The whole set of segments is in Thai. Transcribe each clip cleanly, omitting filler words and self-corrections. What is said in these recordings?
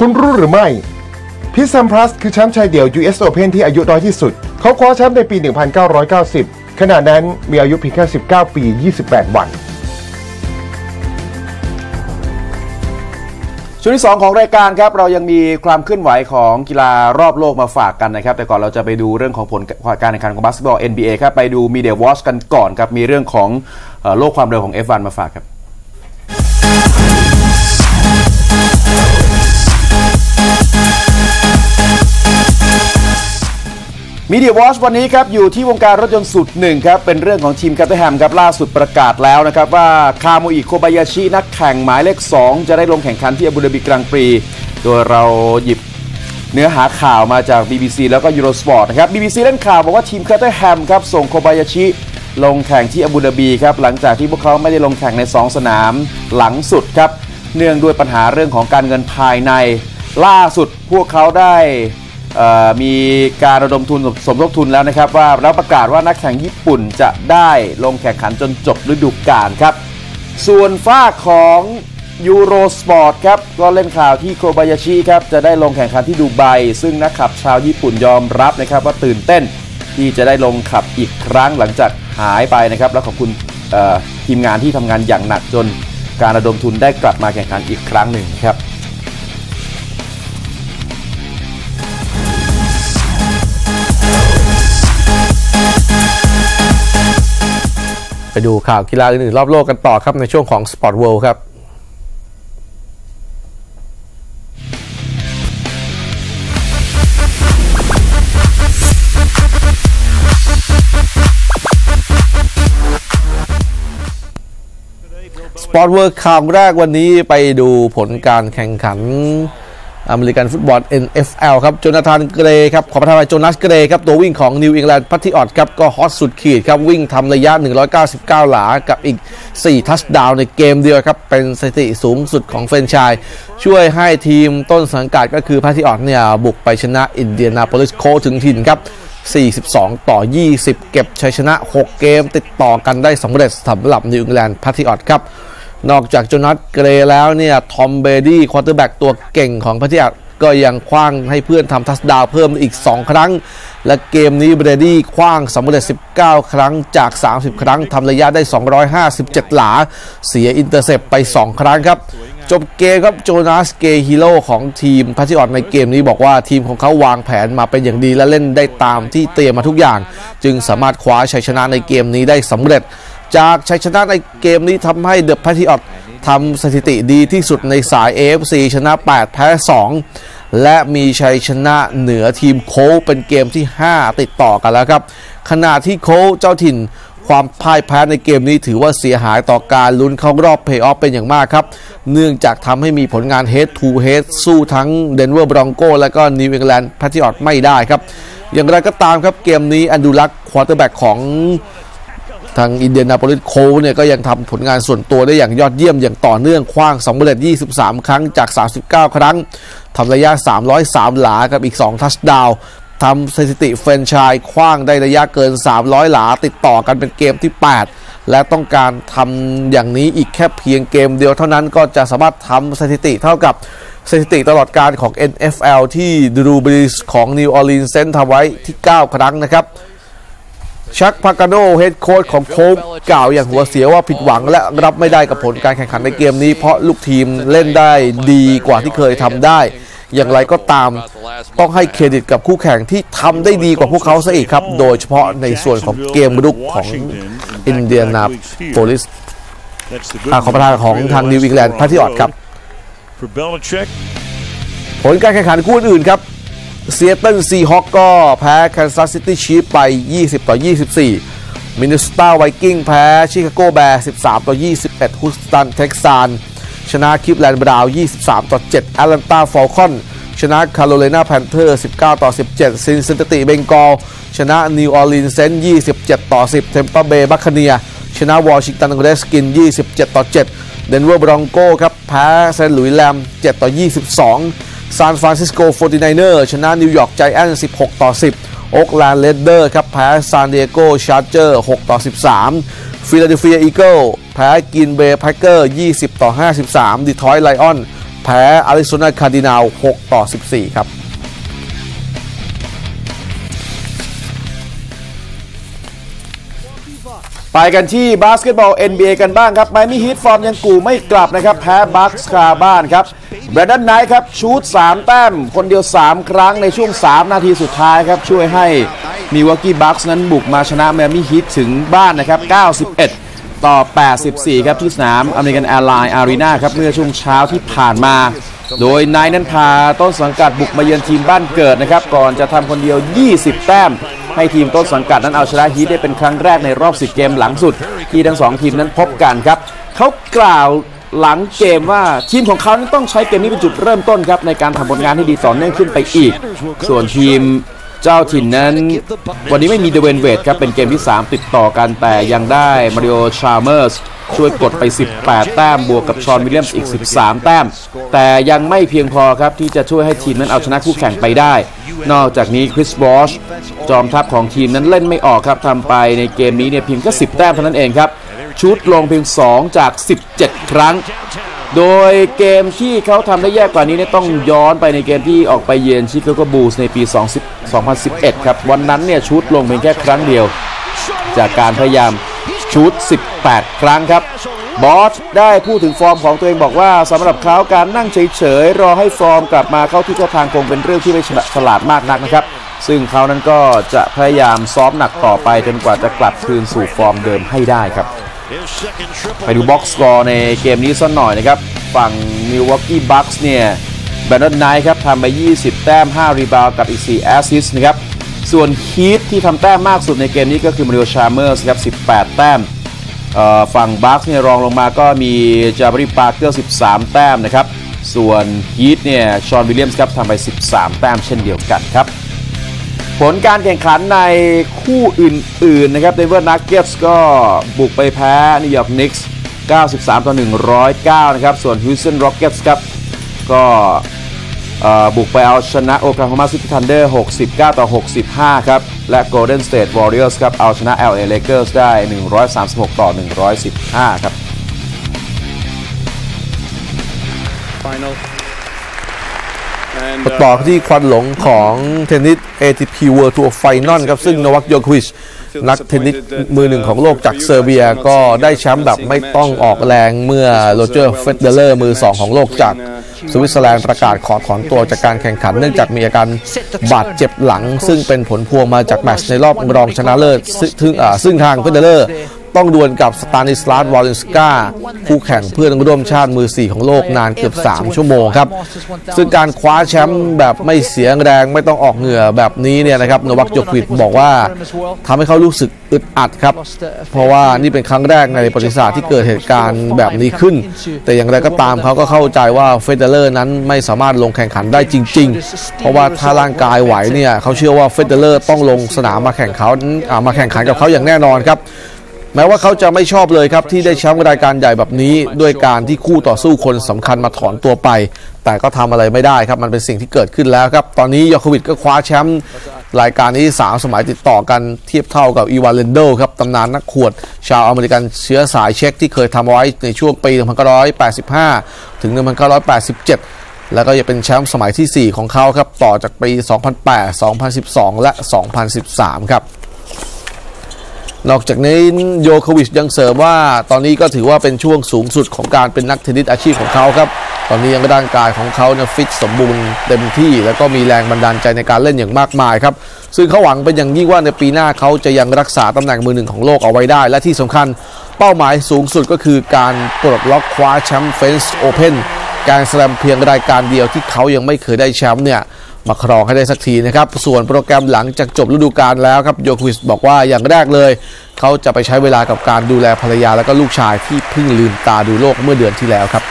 คุณรู้หรือไม่พิซซัมพลัสคือแชมป์ชายเดี่ยว US Open ที่อายุน้อยที่สุดเขาคว้าแชมป์ในปี 1990 ขณะนั้นมีอายุเพียงแค่19 ปี 28 วันช่วงที่2ของรายการครับเรายังมีความเคลื่อนไหวของกีฬารอบโลกมาฝากกันนะครับแต่ก่อนเราจะไปดูเรื่องของผลการแข่งขันของบาสเกตบอล NBA ครับไปดู Media Watch กันก่อนครับมีเรื่องของโลกความเร็วของ F1 มาฝากครับMedia Watch วันนี้ครับอยู่ที่วงการรถยนต์สุดหนึ่งครับเป็นเรื่องของทีมแคทเทอร์แฮมครับล่าสุดประกาศแล้วนะครับว่าคาโมอิโคบายาชินักแข่งหมายเลข2จะได้ลงแข่งขันที่อาบูดาบีกรังปรีโดยเราหยิบเนื้อหาข่าวมาจาก BBC แล้วก็ Eurosport นะครับ BBC เล่นข่าวบอกว่าทีมแคทเทอร์แฮมครับส่งโคบายาชิลงแข่งที่อาบูดาบีครับหลังจากที่พวกเขาไม่ได้ลงแข่งใน2สนามหลังสุดครับเนื่องด้วยปัญหาเรื่องของการเงินภายในล่าสุดพวกเขาได้มีการระดมทุนสมทบทุนแล้วนะครับว่าแล้วประกาศว่านักแข่งญี่ปุ่นจะได้ลงแข่งขันจนจบฤดูกาลครับส่วนฝ้าของยูโรสปอร์ตครับก็เล่นข่าวที่โคบายาชิครับจะได้ลงแข่งขันที่ดูไบซึ่งนักขับชาวญี่ปุ่นยอมรับนะครับว่าตื่นเต้นที่จะได้ลงขับอีกครั้งหลังจากหายไปนะครับแล้วขอบคุณทีมงานที่ทำงานอย่างหนักจนการระดมทุนได้กลับมาแข่งขันอีกครั้งหนึ่งครับไปดูข่าวกีฬาอื่นๆรอบโลกกันต่อครับในช่วงของ Sport World ครับสปอร์ตเวิร์ข่าวแรกวันนี้ไปดูผลการแข่งขันอเมริกันฟุตบอล NFL ครับโจนาธานเกรย์ครับขอประทานไปโจนัสเกรย์ครับตัววิ่งของนิวอิงแลนด์แพทริออตส์ครับก็ฮอตสุดขีดครับวิ่งทำระยะ199หลากับอีก4ทัชดาวน์ในเกมเดียวครับเป็นสถิติสูงสุดของแฟรนไชส์ช่วยให้ทีมต้นสังกัดก็คือแพทริออตส์เนี่ยบุกไปชนะอินเดียนาโพลิสโคลส์ถึงถิ่นครับ42-20เก็บชัยชนะ6เกมติดต่อกันได้สำเร็จสำหรับนิวอิงแลนด์แพทริออตส์ครับนอกจากโจนัสเกรย์แล้วเนี่ยทอมเบรดี้ควอเตอร์แบ็กตัวเก่งของแพทริออตส์ก็ยังคว้างให้เพื่อนทำทัชดาวน์เพิ่มอีก2ครั้งและเกมนี้เบรดี้คว้างสำเร็จ19ครั้งจาก30ครั้งทำระยะได้257หลาเสียอินเตอร์เซปไป2ครั้งครับจบเกมครับโจนาสเกฮีโร่ของทีมแพทริออตส์ในเกมนี้บอกว่าทีมของเขาวางแผนมาเป็นอย่างดีและเล่นได้ตามที่เตรียมมาทุกอย่างจึงสามารถคว้าชัยชนะในเกมนี้ได้สำเร็จจากชัยชนะในเกมนี้ทำให้เดอะแพทริออตส์ทำสถิติดีที่สุดในสาย AFC ชนะ8แพ้2และมีชัยชนะเหนือทีมโค้ชเป็นเกมที่5ติดต่อกันแล้วครับขณะที่โค้ชเจ้าถิ่นความพ่ายแพ้ในเกมนี้ถือว่าเสียหายต่อการลุ้นเข้ารอบเพลย์ออฟเป็นอย่างมากครับเนื่องจากทำให้มีผลงานเฮดทูเฮดสู้ทั้งเดนเวอร์บรอนโกและก็นิวอิงแลนด์แพทริออตส์ไม่ได้ครับอย่างไรก็ตามครับเกมนี้อันดูลักควอเตอร์แบ็กของทางอินเดียนาโพลิสโคลส์เนี่ยก็ยังทำผลงานส่วนตัวได้อย่างยอดเยี่ยมอย่างต่อเนื่องคว้างสำเร็จ23ครั้งจาก39ครั้งทำระยะ303หลากับอีก2ทัชดาวน์ทำสถิติแฟรนไชส์คว้างได้ระยะเกิน300หลาติดต่อกันเป็นเกมที่8และต้องการทำอย่างนี้อีกแค่เพียงเกมเดียวเท่านั้นก็จะสามารถทำสถิติเท่ากับสถิติตลอดการของ NFL ที่ดรูบรีสของนิวออร์ลีนส์เซนต์ทำไว้ที่9ครั้งนะครับชักพากาโนเฮดโค้ชของโค้ชกล่าวอย่างหัวเสียว่าผิดหวังและรับไม่ได้กับผลการแข่งขันในเกมนี้เพราะลูกทีมเล่นได้ดีกว่าที่เคยทำได้อย่างไรก็ตามต้องให้เครดิตกับคู่แข่งที่ทำได้ดีกว่าพวกเขาซะอีกครับโดยเฉพาะในส่วนของเกมรุกของอินเดียนาโพลิสขอประธานของทางนิวอิงแลนด์แพทริออตส์ครับผลการแข่งขันคู่อื่นครับซีแอตเทิลซีฮอคก็แพ้แคนซัสซิตี้ชีฟส์ไป20-24มินนิโซตาไวกิ้งแพ้ชิคาโกแบร์13-21ฮูสตันเท็กซัสชนะคลิฟแลนด์บราวน์23-7แอตแลนตาฟอลคอนชนะคาโรไลนาแพนเทอร์19-17ซินซินนาติเบงกอลชนะนิวออร์ลีนส์เซนต์27-10เทมปาเบย์บัคคาเนียชนะวอชิงตันเรดสกิน27-7เดนเวอร์บรอนโกครับแพ้เซนต์หลุยส์แรม7-22ซานฟรานซิสโก 49ers ชนะนิวยอร์กไจแอนท์16-10โอ๊คแลนด์เรดเดอร์ครับแพ้ซานดิเอโกชาร์เจอร์6-13ฟิลาเดลเฟียอีเกิลแพ้กรีนเบย์แพ็คเกอร์20-53ดีทรอยต์ไลออนแพ้อาริโซนาคาร์ดินาล6-14ครับไปกันที่บาสเกตบอล NBA กันบ้างครับไมอามี่ฮีทฟอร์มยังกูไม่กลับนะครับแพ้บัคส์คาบ้านครับแบรนดอนไนท์ครับชูต3แต้มคนเดียว3ครั้งในช่วง3นาทีสุดท้ายครับช่วยให้มิลวอกกี้บัคส์นั้นบุกมาชนะไมอามี่ฮีทถึงบ้านนะครับ91-84ครับที่สนามอเมริกันแอร์ไลน์อารีนาครับเมื่อช่วงเช้าที่ผ่านมาโดยไนท์นั้นพาต้นสังกัดบุกมาเยือนทีมบ้านเกิดนะครับก่อนจะทำคนเดียว20แต้มให้ทีมต้นสังกัดนั้นเอาชนะฮีทได้เป็นครั้งแรกในรอบ10เกมหลังสุดที่ทั้ง2ทีมนั้นพบกันครับเขากล่าวหลังเกมว่าทีมของเขานั้นต้องใช้เกมนี้เป็นจุดเริ่มต้นครับในการทำผลงานให้ดีต่อเนื่องขึ้นไปอีกส่วนทีมเจ้าถิ่นนั้นวันนี้ไม่มีเดเวนเวดครับเป็นเกมที่3ติดต่อกันแต่ยังได้มาริโอชาร์เมอร์สช่วยกดไป18แต้มบวกกับชอนวิลเลียมส์อีก13แต้มแต่ยังไม่เพียงพอครับที่จะช่วยให้ทีมนั้นเอาชนะคู่แข่งไปได้นอกจากนี้คริสบอชจอมทัพของทีมนั้นเล่นไม่ออกครับทำไปในเกมนี้เนี่ยเพียงแค่10แต้มเท่านั้นเองครับชุดลงเพียง2จาก17ครั้งโดยเกมที่เขาทำได้แย่กว่านี้เนี่ยต้องย้อนไปในเกมที่ออกไปเยือนชิคาโกบูลส์ในปี2011ครับวันนั้นเนี่ยชุดลงเพียงแค่ครั้งเดียวจากการพยายามชุด18ครั้งครับบอสได้พูดถึงฟอร์มของตัวเองบอกว่าสำหรับเขาการนั่งเฉยๆรอให้ฟอร์มกลับมาเข้าที่เข้าทางคงเป็นเรื่องที่ไม่ฉลาดมากนักนะครับซึ่งเขานั้นก็จะพยายามซ้อมหนักต่อไปจนกว่าจะกลับคืนสู่ฟอร์มเดิมให้ได้ครับไปดูบ็อกซ์สกอร์ในเกมนี้สักหน่อยนะครับฝั่งมิลวอกกี้บัคส์เนี่ยแบรนดอนไนท์ครับทำไป20แต้ม5รีบาวด์กับอีก4แอสซิสต์นะครับส่วนฮีทที่ทำแต้มมากสุดในเกมนี้ก็คือมาริโอชาร์เมอร์สครับ18แต้มฝั่งบัคส์เนี่ยรองลงมาก็มีจาบารีปาร์เกอร์13แต้มนะครับส่วนฮีทเนี่ยชอนวิลเลียมส์ครับทำไป13แต้มเช่นเดียวกันครับผลการแข่งขันในคู่อื่นๆนะครับเดนเวอร์นักเก็ตส์ก็บุกไปแพ้นิวยอร์กนิกส์93-109นะครับส่วนฮิวสตันร็อกเก็ตส์ครับก็บุกไปเอาชนะโอคลาโฮมาซิตี้ทันเดอร์69-65ครับและโกลเด้นสเตทวอริเออร์สครับเอาชนะ LA Lakers ได้136-115ครับต่อที่ควันหลงของเทนนิส ATP World Tour Final ครับซึ่งโนวัค โยโควิชนักเทนนิสมือหนึ่งของโลกจากเซอร์เบียก็ได้แชมป์แบบไม่ต้องออกแรงเมื่อโรเจอร์เฟเดเลอร์มือ2ของโลกจากสวิตเซอร์แลนด์ประกาศขอถอนตัวจากการแข่งขันเนื่องจากมีอาการบาดเจ็บหลังซึ่งเป็นผลพวงมาจากแมตช์ในรอบรองชนะเลิศซึ่งทางเฟเดเลอร์ต้องดวลกับสตานิสลาส วอลลินสกาคู่แข่งเพื่อนร่วมชาติมือ4ของโลกนานเกือบ3ชั่วโมงครับซึ่งการคว้าแชมป์แบบไม่เสียแรงไม่ต้องออกเหงื่อแบบนี้เนี่ยนะครับโนวัค โยโควิชบอกว่าทำให้เขารู้สึกอึดอัดครับเพราะว่านี่เป็นครั้งแรกในประวัติศาสตร์ที่เกิดเหตุการณ์แบบนี้ขึ้นแต่อย่างไรก็ตามเขาก็เข้าใจว่าเฟเดเลอร์นั้นไม่สามารถลงแข่งขันได้จริงๆเพราะว่าถ้าร่างกายไหวเนี่ยเขาเชื่อว่าเฟเดเลอร์ต้องลงสนามมาแข่งขันกับเขาอย่างแน่นอนครับแม้ว่าเขาจะไม่ชอบเลยครับที่ได้แชมป์รายการใหญ่แบบนี้ด้วยการที่คู่ต่อสู้คนสำคัญมาถอนตัวไปแต่ก็ทำอะไรไม่ได้ครับมันเป็นสิ่งที่เกิดขึ้นแล้วครับตอนนี้โยโควิชก็คว้าแชมป์รายการนี้3สมัยติดต่อกันเทียบเท่ากับอีวานเลนโดครับตำนานนักขวดชาวอเมริกันเชื้อสายเช็กที่เคยทำไว้ในช่วงปี 1985 ถึง 1987 แล้วก็จะเป็นแชมป์สมัยที่4ของเขาครับต่อจากปี 2008 2012 และ 2013 ครับนอกจากนี้โยโควิชยังเสริมว่าตอนนี้ก็ถือว่าเป็นช่วงสูงสุดของการเป็นนักเทนนิสอาชีพของเขาครับตอนนี้ยังร่างกายของเขาเนี่ยฟิตสมบูรณ์เต็มที่แล้วก็มีแรงบันดาลใจในการเล่นอย่างมากมายครับซึ่งเขาหวังเป็นอย่างยิ่งว่าในปีหน้าเขาจะยังรักษาตำแหน่งมือหนึ่งของโลกเอาไว้ได้และที่สำคัญเป้าหมายสูงสุดก็คือการปลดล็อกคว้าแชมป์เฟรนช์โอเพ่นการสแลมเพียงรายการเดียวที่เขายังไม่เคยได้แชมป์เนี่ยมาครองให้ได้สักทีนะครับส่วนโปรแกรมหลังจากจบฤดูกาลแล้วครับโยโควิชบอกว่าอย่างแรกเลยเขาจะไปใช้เวลากับการดูแลภรรยาและก็ลูกชายที่เพิ่งลืมตาดูโลกเมื่อเดือนที่แล้วครับ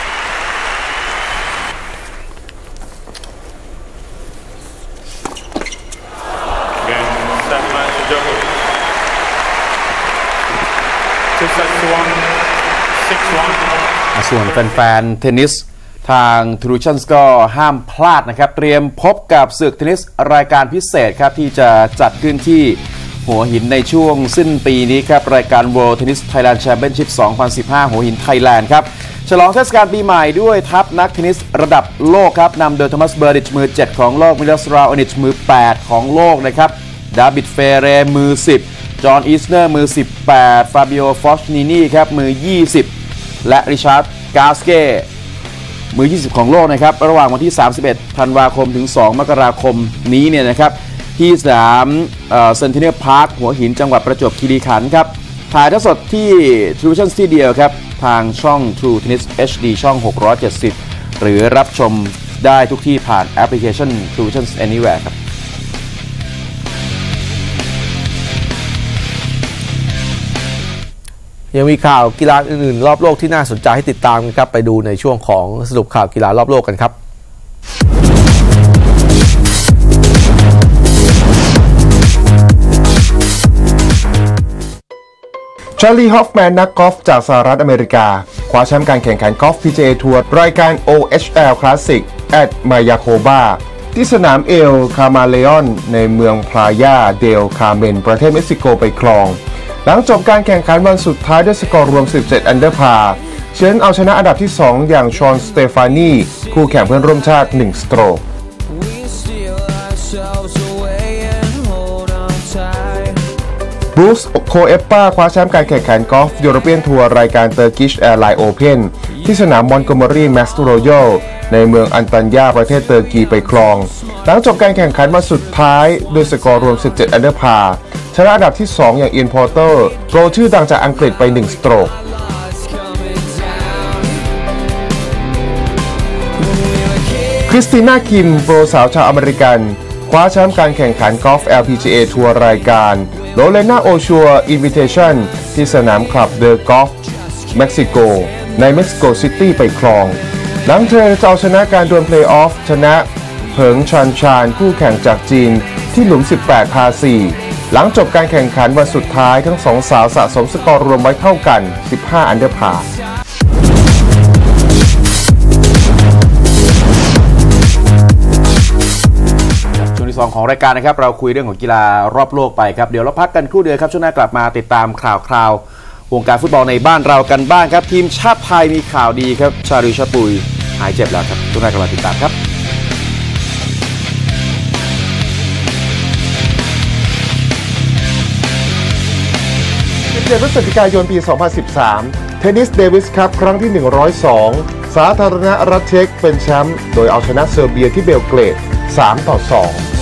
ส่วนแฟนๆเทนนิสทางทูรูชันส์ก็ห้ามพลาดนะครับเตรียมพบกับศึกเทนนิสรายการพิเศษครับที่จะจัดขึ้นที่หัวหินในช่วงสิ้นปีนี้ครับรายการ World Tennis Thailand Championship 2015 หัวหินไทยแลนด์ครับฉลองเทศกาลปีใหม่ด้วยทัพนักเทนนิสระดับโลกครับนำโดยโทมัสเบอร์ดิชมือ 7 ของโลกมิลอสลาว อนิชมือ 8 ของโลกนะครับดาวิดเฟเรมือ 10 จอห์นอีสเนอร์มือ 18 ฟาบิโอฟอชนินีครับมือ 20 และริชาร์ดกาสเก้มือ 20 ของโลกนะครับระหว่างวันที่ 31 ธันวาคมถึง 2 มกราคมนี้เนี่ยนะครับที่สนามเซนติเนียลพาร์คหัวหินจังหวัดประจวบคีรีขันธ์ครับถ่ายทอดสดที่ True Vision Studio ครับทางช่อง True Tennis HD ช่อง 670 หรือรับชมได้ทุกที่ผ่านแอปพลิเคชัน True Vision Anywhere ครับยังมีข่าวกีฬาอื่นๆรอบโลกที่น่าสนใจให้ติดตามครับไปดูในช่วงของสรุปข่าวกีฬารอบโลกกันครับชาร์ลี ฮอฟแมนนักกอล์ฟจากสหรัฐอเมริกาคว้าแชมป์การแข่งขันกอล์ฟ PGA ทัวร์รายการ OHL Classic at Mayakoba ที่สนามเอลคามาเลออนในเมืองพลายาเดลคาเมนประเทศเม็กซิโกไปครองหลังจบการแข่งขันวันสุดท้ายด้วยสกอร์รวม 17 อันเดอร์พาร์เชนเอาชนะอันดับที่ 2 อย่างชอนสเตฟานีคู่แข่งเพื่อนร่วมชาติ 1 สโตรกบรูซ โคเอปปาคว้าแชมป์การแข่งขันกอล์ฟยุโรเปียนทัวร์รายการ Turkish Airlines Open ที่สนามมอนโกเมอรี่แมสโรยัลในเมืองอันตัญญาประเทศเตอร์กีไปครองหลังจบการแข่งขันวันสุดท้ายด้วยสกอร์รวม 17 อันเดอร์พาร์ชนะอันดับที่ 2 อย่างอินพอร์เตอร์โปรชื่อดังจากอังกฤษไป 1 สโตรกคริสติน่า คิมโปรสาวชาวอเมริกันคว้าแชมป์การแข่งขันกอล์ฟ LPGA ทัวร์รายการโรเลน่าโอชัวอินวิเทชั่นที่สนามคลับเดอะกอล์ฟเม็กซิโกในเม็กซิโกซิตี้ไปครองหลังเธอจะเอาชนะการดวลเพลย์ออฟชนะเผิงชันชานคู่แข่งจากจีนที่หลุม 18 พา 4 หลังจบการแข่งขันวันสุดท้ายทั้งสองสาวสะสมสกอร์รวมไว้เท่ากัน 15 อันเดอร์พาร์ 2ของรายการนะครับเราคุยเรื่องของกีฬารอบโลกไปครับเดี๋ยวเราพักกันครู่เดียวครับช่วงหน้ากลับมาติดตามข่าววงการฟุตบอลในบ้านเรากันบ้างครับทีมชาติไทยมีข่าวดีครับชาริวชะปุยหายเจ็บแล้วครับช่วงหน้ากลับมาติดตามครับ 17 พฤศจิกายน ปี 2013 เทนนิสเดวิสคัพครั้งที่ 102 สาธารณรัฐเช็กเป็นแชมป์โดยเอาชนะเซอร์เบียที่เบลเกรด 3-2